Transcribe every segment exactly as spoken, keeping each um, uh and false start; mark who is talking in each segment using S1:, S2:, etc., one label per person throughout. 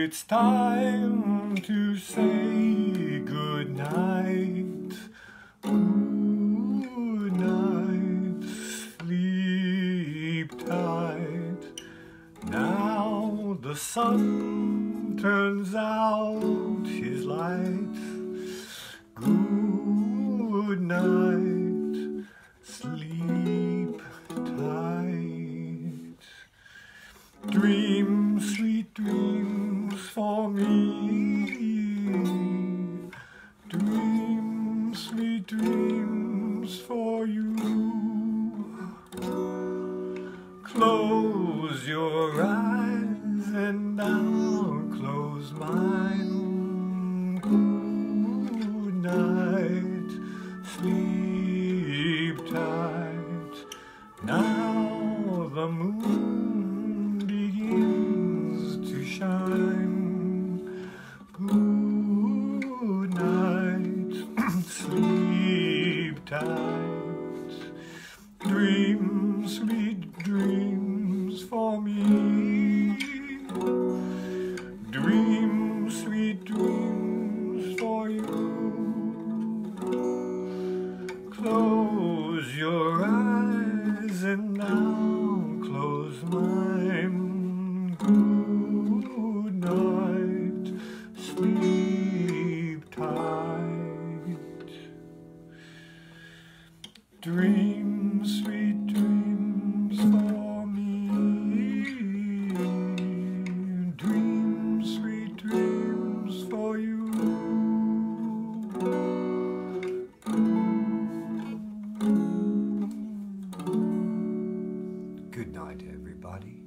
S1: it's time to say good night. Good night, sleep tight. Now the sun turns out his light. Good night, sleep tight. Dream sweet dreams for me. Dream sweet dreams for you. Close your eyes and I'll close mine. Good night, sleep tight. Now the moon begins to shine. Good night, sleep tight. Dream sweet dreams for me. Dream sweet dreams for you. Close your eyes and I'll close mine. Good night, sleep tight. Dream sweet dreams for me. Dream sweet dreams for you. Good night, everybody.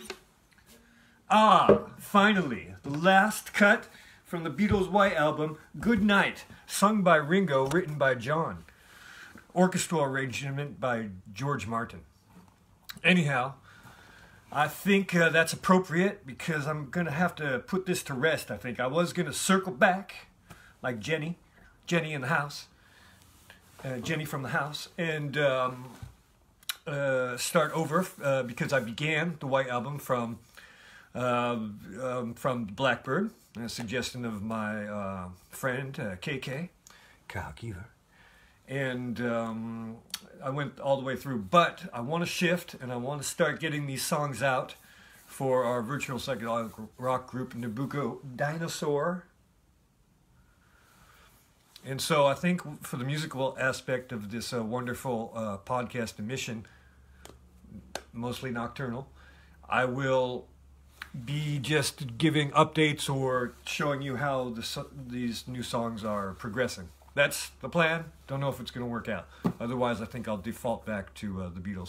S1: Ah, finally, the last cut from the Beatles' White Album, Good Night, sung by Ringo, written by John. Orchestral arrangement by George Martin. Anyhow, I think uh, that's appropriate because I'm going to have to put this to rest, I think. I was going to circle back, like Jenny, Jenny in the house, uh, Jenny from the house, and um, uh, start over uh, because I began the White Album from, uh, um, from Blackbird, a suggestion of my uh, friend uh, K K, Kyle Keever. And um, I went all the way through, but I want to shift and I want to start getting these songs out for our virtual psychedelic rock group, Nabucco Dinosaur. And so I think for the musical aspect of this uh, wonderful uh, podcast emission, mostly nocturnal, I will be just giving updates or showing you how the, these new songs are progressing. That's the plan. Don't know if it's going to work out. Otherwise, I think I'll default back to uh, the Beatles.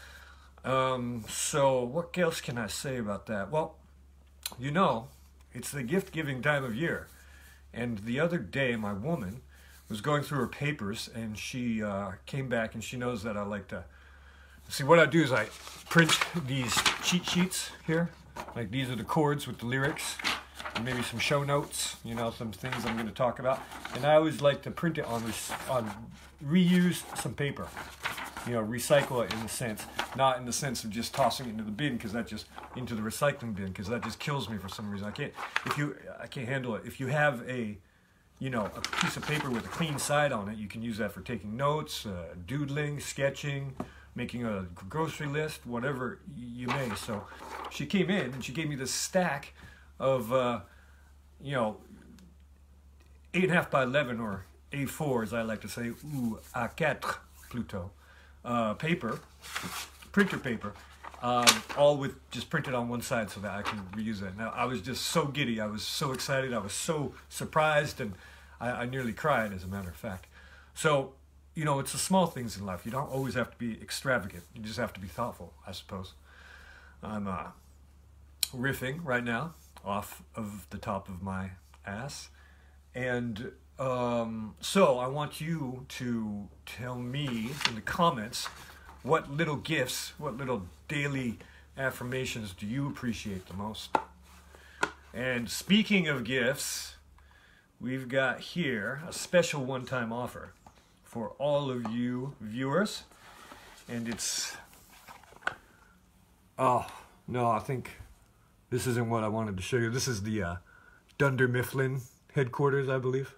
S1: Um, so what else can I say about that? Well, you know, it's the gift-giving time of year. And the other day, my woman was going through her papers, and she uh, came back, and she knows that I like to... See, what I do is I print these cheat sheets here. Like, these are the chords with the lyrics. Maybe some show notes, you know, some things I'm going to talk about. And I always like to print it on, on reuse some paper. You know, recycle it in a sense. Not in the sense of just tossing it into the bin, because that just, into the recycling bin, because that just kills me for some reason. I can't, if you, I can't handle it. If you have a, you know, a piece of paper with a clean side on it, you can use that for taking notes, uh, doodling, sketching, making a grocery list, whatever you may. So she came in and she gave me this stack of, uh, you know, eight and a half by eleven, or A four, as I like to say, ou A quatre, plutôt, uh, paper, printer paper, um, all with just printed on one side so that I can reuse it. Now, I was just so giddy, I was so excited, I was so surprised, and I, I nearly cried, as a matter of fact. So, you know, it's the small things in life. You don't always have to be extravagant. You just have to be thoughtful, I suppose. I'm uh, riffing right now off of the top of my ass. And um, so I want you to tell me in the comments what little gifts, what little daily affirmations do you appreciate the most? And speaking of gifts, we've got here a special one-time offer for all of you viewers. And it's... Oh, no, I think... This isn't what I wanted to show you. This is the uh, Dunder Mifflin headquarters, I believe.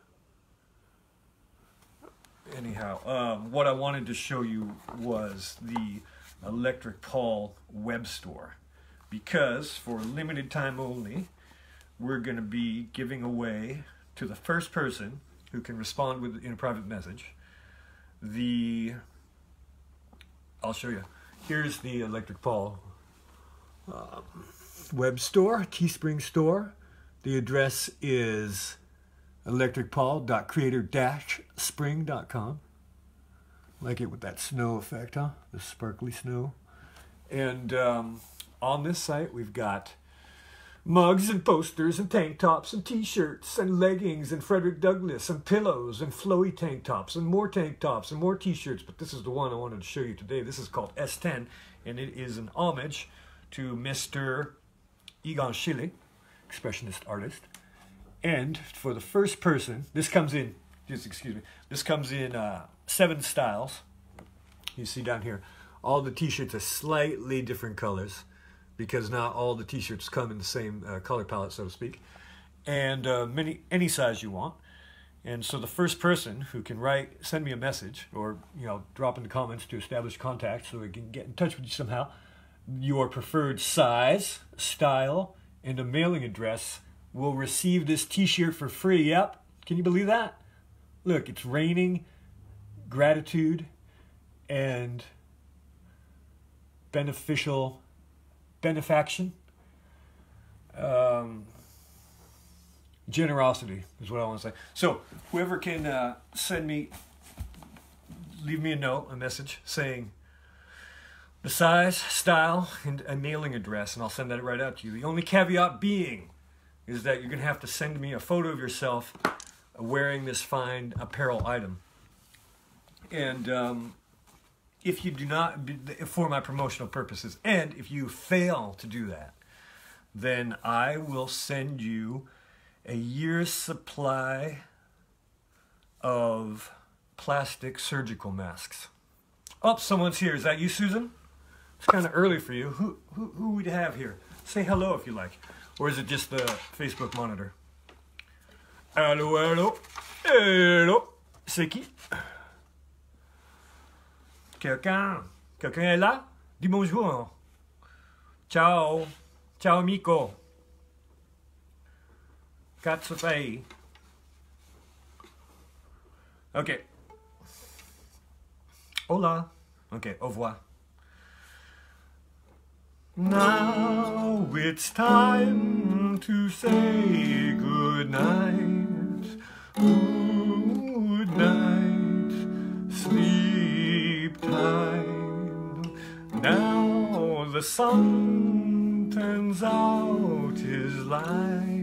S1: Anyhow, um, what I wanted to show you was the Electric Paul web store, because for a limited time only, we're going to be giving away to the first person who can respond with in a private message the, I'll show you. Here's the Electric Paul um, web store, Teespring store. The address is electric paul dot creator dash spring dot com. Like it with that snow effect, huh? The sparkly snow. And um, on this site, we've got mugs and posters and tank tops and t-shirts and leggings and Frederick Douglass and pillows and flowy tank tops and more tank tops and more t-shirts. But this is the one I wanted to show you today. This is called S ten, and it is an homage to Mister Egon Schiele, expressionist artist. And for the first person, this comes in, just excuse me, this comes in uh, seven styles. You see down here, all the t-shirts are slightly different colors, because not all the t-shirts come in the same uh, color palette, so to speak, and uh, many any size you want. And so the first person who can write, send me a message, or you know, drop in the comments to establish contact so we can get in touch with you somehow, your preferred size, style, and a mailing address will receive this t-shirt for free. Yep, can you believe that? Look, it's raining gratitude and beneficial benefaction, um, generosity is what I want to say. So whoever can uh, send me, leave me a note, a message saying the size, style, and a mailing address, and I'll send that right out to you. The only caveat being is that you're going to have to send me a photo of yourself wearing this fine apparel item. And um, if you do not, for my promotional purposes, and if you fail to do that, then I will send you a year's supply of plastic surgical masks. Oh, someone's here. Is that you, Susan? It's kind of early for you. Who, who, who would you have here? Say hello if you like. Or is it just the Facebook monitor? Hello, hello, hello. C'est qui? Quelqu'un? Quelqu'un est là? Dis bonjour. Ciao. Ciao, amico. Cazzo fai? Okay. Hola. Okay, au revoir. Now it's time to say good night. Good night. Sleep time. Now the sun turns out his light.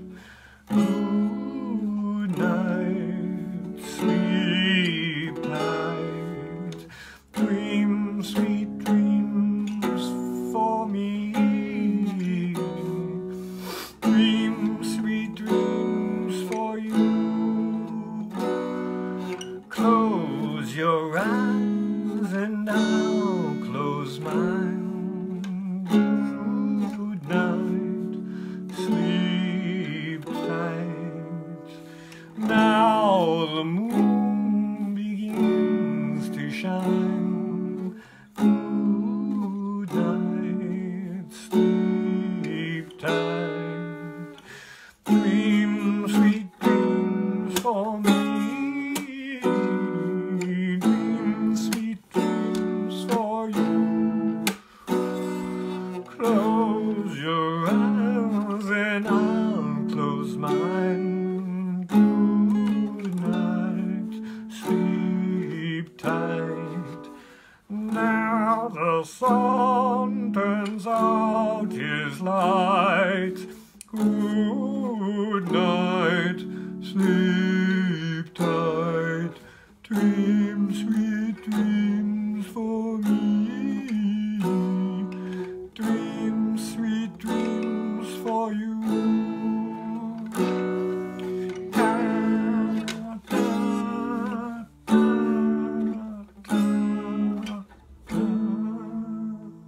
S1: Good night. Sleep tight. Dream sweet dreams for me. Dream sweet dreams for you. Close your eyes and I'll close mine. Good night. Sleep tight. Now the moon begins to shine. Good night. Sleep tight. Dream sweet dreams for me. Dream sweet dreams for you. Close your eyes and I'll close mine. Good night. Sleep tight. Now the sun turns out his light. Good night. Sleep tight. Dream sweet dreams for me. Dream sweet dreams for you.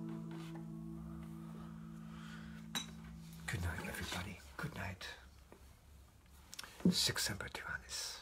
S1: Good night, everybody. Good night. Sic semper tyrannis.